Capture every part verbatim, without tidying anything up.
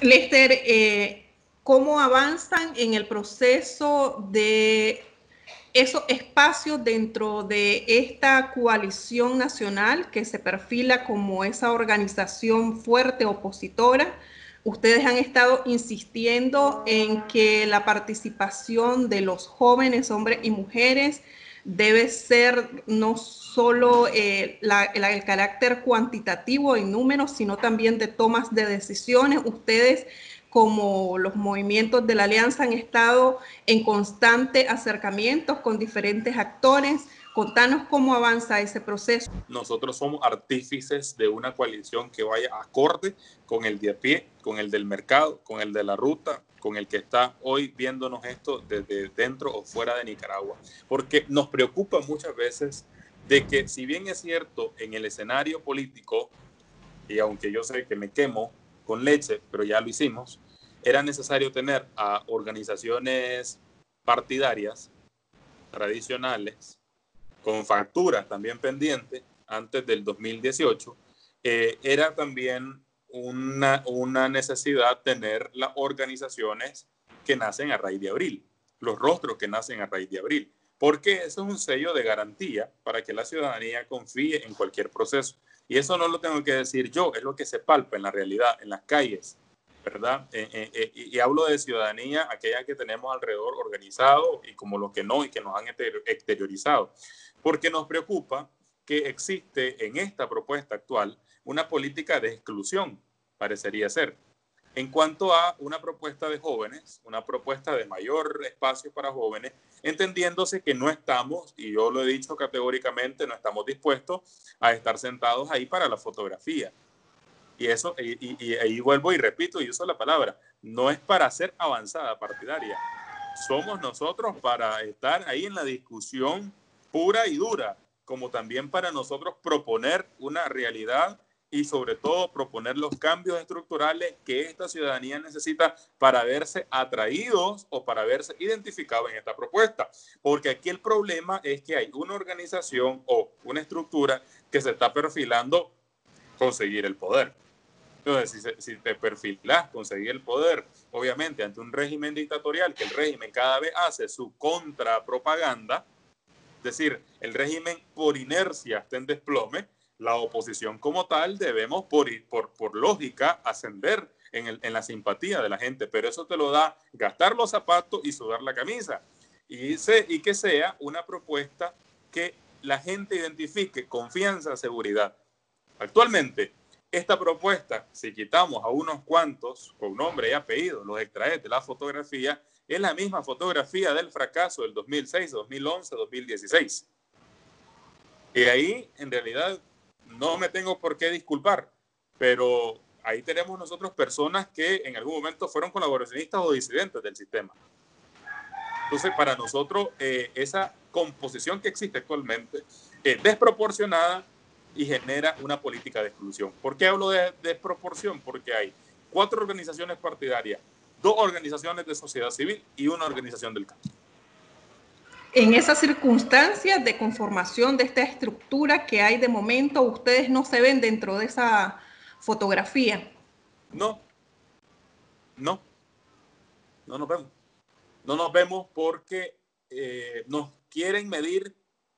Lester, eh, ¿cómo avanzan en el proceso de esos espacios dentro de esta coalición nacional que se perfila como esa organización fuerte opositora? Ustedes han estado insistiendo en que la participación de los jóvenes, hombres y mujeres, debe ser no solo eh, la, la, el carácter cuantitativo en números, sino también de tomas de decisiones. Ustedes, como los movimientos de la Alianza, han estado en constante acercamientos con diferentes actores. Contanos cómo avanza ese proceso. Nosotros somos artífices de una coalición que vaya acorde con el de a pie, con el del mercado, con el de la ruta, con el que está hoy viéndonos esto desde dentro o fuera de Nicaragua. Porque nos preocupa muchas veces de que, si bien es cierto, en el escenario político, y aunque yo sé que me quemo con leche, pero ya lo hicimos, era necesario tener a organizaciones partidarias tradicionales con factura también pendiente antes del dos mil dieciocho, eh, era también una, una necesidad tener las organizaciones que nacen a raíz de abril, los rostros que nacen a raíz de abril, porque eso es un sello de garantía para que la ciudadanía confíe en cualquier proceso. Y eso no lo tengo que decir yo, es lo que se palpa en la realidad, en las calles, ¿verdad? Eh, eh, eh, y hablo de ciudadanía, aquella que tenemos alrededor organizado, y como los que no y que nos han exteriorizado. Porque nos preocupa que existe en esta propuesta actual una política de exclusión, parecería ser. En cuanto a una propuesta de jóvenes, una propuesta de mayor espacio para jóvenes, entendiéndose que no estamos, y yo lo he dicho categóricamente, no estamos dispuestos a estar sentados ahí para la fotografía. Y eso, y, y, y ahí vuelvo y repito y uso la palabra, no es para hacer avanzada partidaria. Somos nosotros para estar ahí en la discusión pura y dura, como también para nosotros proponer una realidad y sobre todo proponer los cambios estructurales que esta ciudadanía necesita para verse atraídos o para verse identificados en esta propuesta. Porque aquí el problema es que hay una organización o una estructura que se está perfilando conseguir el poder. Entonces, si, si te perfilas conseguir el poder, obviamente ante un régimen dictatorial, que el régimen cada vez hace su contrapropaganda, es decir, el régimen por inercia está en desplome, la oposición como tal debemos por, por, por lógica ascender en, el, en la simpatía de la gente, pero eso te lo da gastar los zapatos y sudar la camisa. Y, se, y que sea una propuesta que la gente identifique confianza, seguridad. Actualmente, esta propuesta, si quitamos a unos cuantos con nombre y apellido, los extraes de la fotografía, es la misma fotografía del fracaso del dos mil seis, dos mil once, dos mil dieciséis. Y ahí, en realidad, no me tengo por qué disculpar, pero ahí tenemos nosotros personas que en algún momento fueron colaboracionistas o disidentes del sistema. Entonces, para nosotros, eh, esa composición que existe actualmente es desproporcionada y genera una política de exclusión. ¿Por qué hablo de desproporción? Porque hay cuatro organizaciones partidarias, dos organizaciones de sociedad civil y una organización del campo. En esas circunstancias de conformación de esta estructura que hay de momento, ¿ustedes no se ven dentro de esa fotografía? No, no, no nos vemos. No nos vemos porque eh, nos quieren medir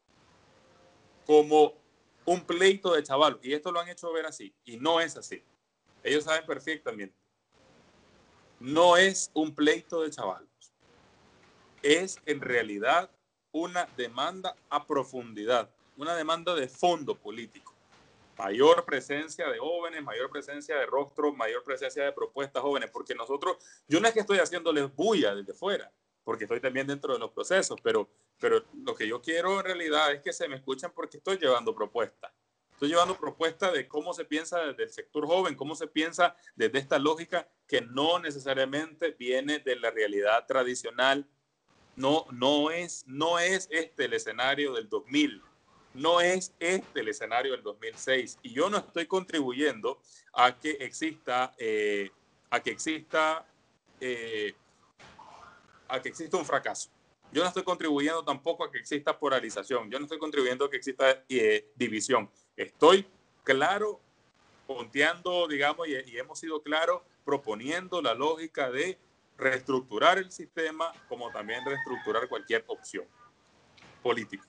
como un pleito de chaval, y esto lo han hecho ver así, y no es así. Ellos saben perfectamente. No es un pleito de chavalos. Es en realidad una demanda a profundidad, una demanda de fondo político. Mayor presencia de jóvenes, mayor presencia de rostros, mayor presencia de propuestas jóvenes, porque nosotros, yo no es que estoy haciéndoles bulla desde fuera, porque estoy también dentro de los procesos, pero, pero lo que yo quiero en realidad es que se me escuchen porque estoy llevando propuestas. Estoy llevando propuestas de cómo se piensa desde el sector joven, cómo se piensa desde esta lógica que no necesariamente viene de la realidad tradicional. No, no es, no es este el escenario del dos mil. No es este el escenario del dos mil seis, y yo no estoy contribuyendo a que exista, eh, a que exista, eh, a que exista un fracaso. Yo no estoy contribuyendo tampoco a que exista polarización. Yo no estoy contribuyendo a que exista eh, división. Estoy claro ponteando, digamos, y, y hemos sido claros, proponiendo la lógica de reestructurar el sistema, como también reestructurar cualquier opción política.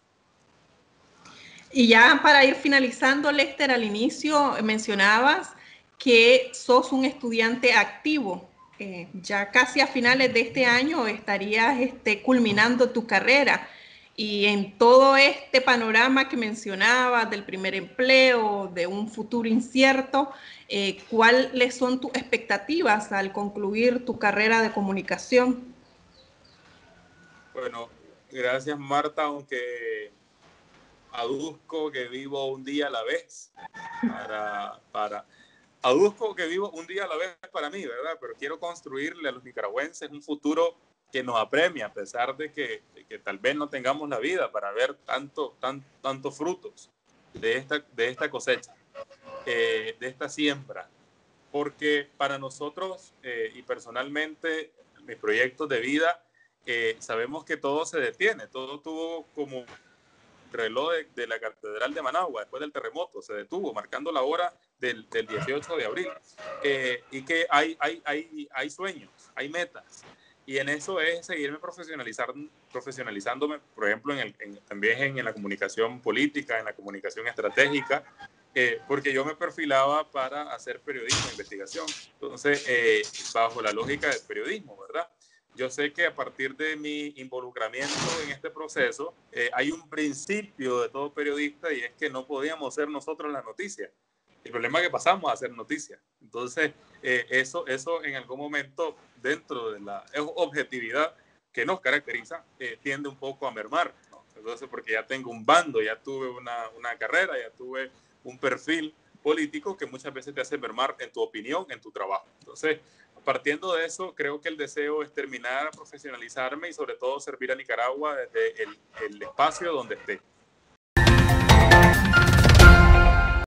Y ya para ir finalizando, Lester, al inicio mencionabas que sos un estudiante activo. Eh, ya casi a finales de este año estarías este, culminando tu carrera. Y en todo este panorama que mencionabas del primer empleo, de un futuro incierto, eh, ¿cuáles son tus expectativas al concluir tu carrera de comunicación? Bueno, gracias, Marta, aunque aduzco que vivo un día a la vez para, para aduzco que vivo un día a la vez para mí, ¿verdad? Pero quiero construirle a los nicaragüenses un futuro que nos apremie, a pesar de que, de que tal vez no tengamos la vida para ver tanto, tan, tantos frutos de esta, de esta cosecha, eh, de esta siembra. Porque para nosotros eh, y personalmente, mis proyectos de vida, eh, sabemos que todo se detiene, todo tuvo como reloj de, de la Catedral de Managua después del terremoto, se detuvo, marcando la hora del, del dieciocho de abril. Eh, y que hay, hay, hay, hay sueños, hay metas. Y en eso es seguirme profesionalizar, profesionalizándome, por ejemplo, en el, en, también en, en la comunicación política, en la comunicación estratégica, eh, porque yo me perfilaba para hacer periodismo de investigación. Entonces, eh, bajo la lógica del periodismo, ¿verdad? Yo sé que a partir de mi involucramiento en este proceso, eh, hay un principio de todo periodista y es que no podíamos ser nosotros la noticia. El problema es que pasamos a ser noticia. Entonces, eh, eso, eso en algún momento, dentro de la objetividad que nos caracteriza, eh, tiende un poco a mermar, ¿no? Entonces, porque ya tengo un bando, ya tuve una, una carrera, ya tuve un perfil político que muchas veces te hace mermar en tu opinión, en tu trabajo. Entonces, partiendo de eso, creo que el deseo es terminar a profesionalizarme y sobre todo servir a Nicaragua desde el, el espacio donde esté.